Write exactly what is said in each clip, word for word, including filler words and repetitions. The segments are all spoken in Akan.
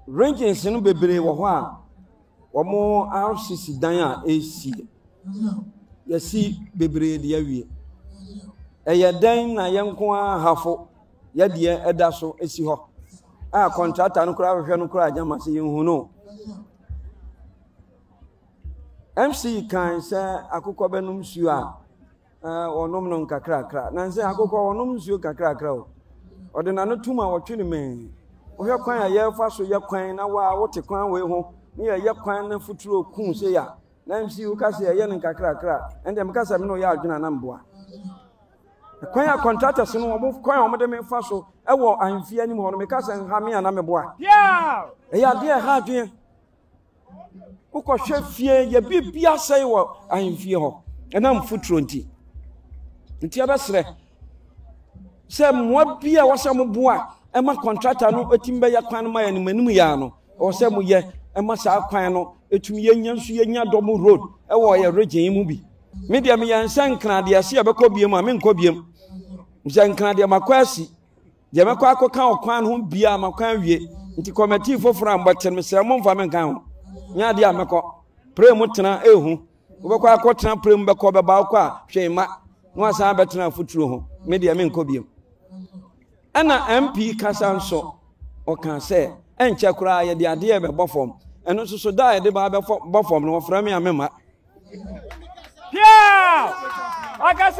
Rangers no bebre wo ho a omo R C C dan a esi yesi bebre de awie eye dan na yenko a hafo ye de eda so esi ho a contractor no kura hwehwe no kura agama se yenhu no M C kan se akukọ benum suo a eh onom no nkakra kra na se akukọ onom suo kakra kra o ode na no tuma wotwe ne men ohwe kwan a ye fa so ye kwan na wa wote kwan we ho ne ye kwan na futuro kun se ya na M C u ka se ye ne nkakra kra ende me ka se me no ya adwena na mboa kwan a contractors no omo kwan omo de me fa so e wo anfie anim ho no me ka se ha me ana me boa yeah e ya de ha adwen uko hwe fie ye bibia sei wo anfie ho enam futuro nti nti abesre se mo bia wo se mo boa e ma contractor no etimbe ya kwan ma ya ni manum ya no o se mo ye e ma sa kwan no etum ye nya nso ye nya dom road e wo ye region mu bi me dia me yan san kran de ase abekọ biem a me nkọ biem nsan kran de makwasi de mekọ akọka okwan ho bia makwan wie nti committee foforo amboten me se mo mfa me kan ho nya de amekọ pray mu tena ehu obekọ akọtena pray mu bekọ beba akọ a hwema no asan betena futuro ho me dia me nkọ biem ana M P kasa nso o kan se enche kura ye de ade e be bofom eno so so da ye de ba be bofom no fra me amema Pia! Akasa!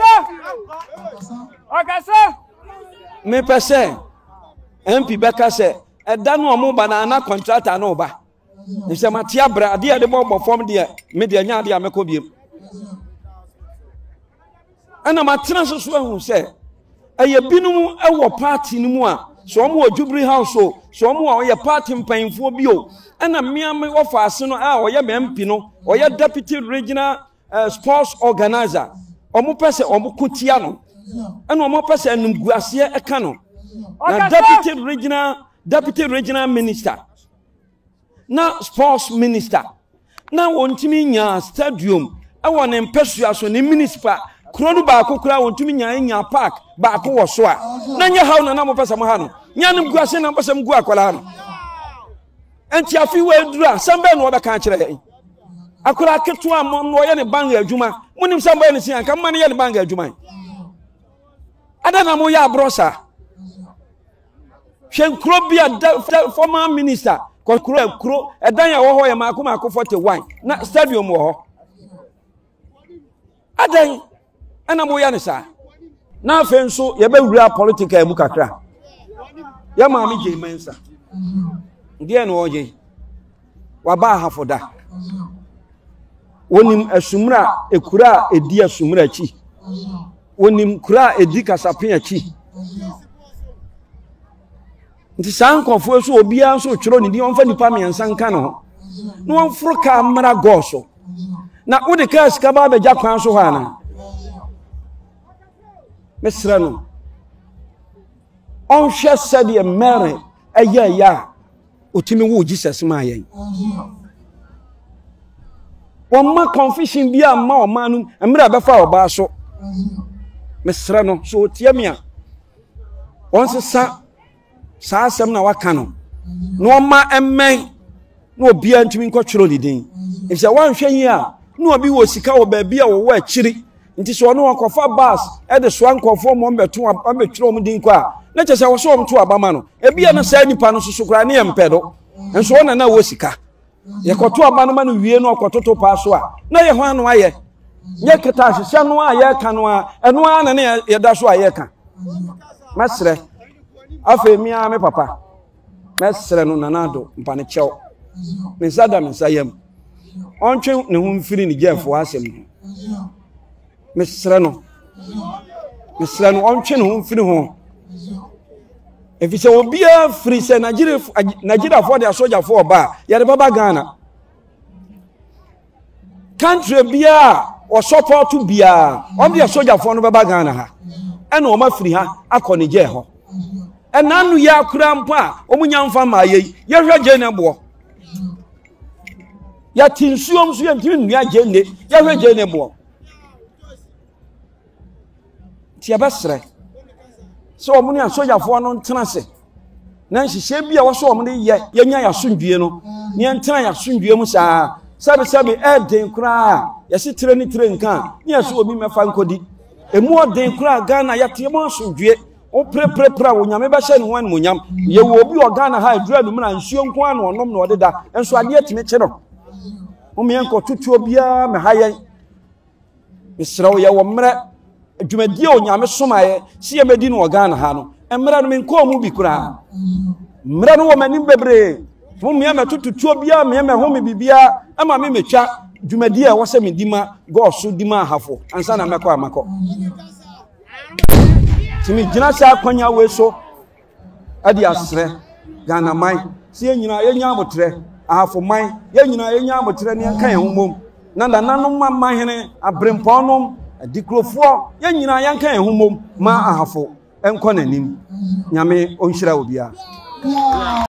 Akasa! Me pese M P beka se eda no omo banana contractor no ba. Ni se matia bra ade e de bo form de me de nya ade ameko biem. Ana matena so so hu se eye binum e wo party ni mu a so omo Ojubri house so so omo a ye party mpanfo bi o ana mia me wo fa ase no a oye M P no oye deputy regional Uh, sports organizer omo pese omo kutia no ena omo pese enum guase e ka no na deputy regional deputy regional minister na sports minister na wontimi nya stadium e won empesua so ne municipal kronu ba akokura wontimi nya nya park ba akowo so a na nya hawo na na mo pese mo ha no nya nem guase na pese mgu akola no enti afi we dura sambe no obeka kire akura ketu am no ye ne banga adwuma munim samba ne sian kan man ye ne banga adwuma adana mo ya brosa hwenkro bia former minister kokro kro edan ya wo ho ye ma akoma akofo forty-one na stadium wo ho adan ana mo ya ne sa na afenso ye be wura political mu kakra ya ma mi je mensa ndie no oje wa ba hafoda wonim asumra ekura edi asumra chi wonim kura edi kasapia chi nti sankofo so obia so tworo ni di onfa nipa me nsanka no no onfro ka mara goso na udi ka sika ba be jakwan so hana mesra no on hwe sade mere aya ya otimi wo Jesus ma yen Wama confusion bia ma o manu emra befa oba so mesra no so tiamia onse sa sa asem na waka no no ma emmen no obia ntimi nkotworo didin efia wanhwe yi a no obi wo sika wo ba bia wo wa akiri nti so no wakofa bus e de so ankofo mo mbeto abetworo mo din kwa na chese wo so mto abama no ebia na sa nipa no so kra ne empedo enso na na wo sika yekoto aba no ma no wie no okototo pa so a na ye ho anu aye ye keta hyehyɛ no a ye ka no a eno a na ne ye da so a ye ka mesre afa mi a me papa mesre no nanado mpane chew me sada me sayam ontwe ne hu mfiri ni jefo asem mesre no mesre no ontwe ne hu mfiri ho if you will be a free say Nigeria Nigeria for their soldier for ba ya de baba Ghana country bia or support to bia on their soldier for no baba Ghana ha and o ma free ha akọ je ho and nanu ya kura mpa o munya mfa ma ye ye hwe je ne bo ya tinsuom so ya ntimi nua je ne ye hwe je ne bo ti abasre so omuni asoja fo no ntenase na nhyehyɛ bi a wɔso wɔn de yɛ yɛnya yɛasomdwie no ne yɛntena yɛasomdwie mu saa sabe sabe ɛden koraa yɛsi tire ne tire nka ne yɛso obi mɛfa nkɔdi emu ɔden koraa Ghana yɛte mu asomdwie o pre pre pre wo nyame bɛhyɛ ne ho animonyam yɛwɔ obi wɔ Ghana ha adura no mu na nsuo nko a no ɔnom na ɔdeda nso ade atimi kye no mo me nkɔ tutuo bia me ha yɛn mesrɛ wo yɛwɔ mmerɛ adwumadie o nyame somaeɛ si yɛmɛdi no wɔ Ghana ha no mmerɛ no me nkɔ mu bi koraa mmerɛ no wɔ m'anim bebree mo me mɛtututuo bia me me ho me bibia ama me metwa dwumadie a wɔsɛ me dima gɔɔso dima ahafo ansa na mɛkɔ amakɔ timi gina sa kwanya we so ade asrɛ Ghana man si nyina yenya abotre ahafo man yenyina yenya abotre ne kan ho mom na da nanom man hene abrempɔnom adikrofo yenyina yankan ho mom ma ahafo enkɔ nanim nyame onhyira obia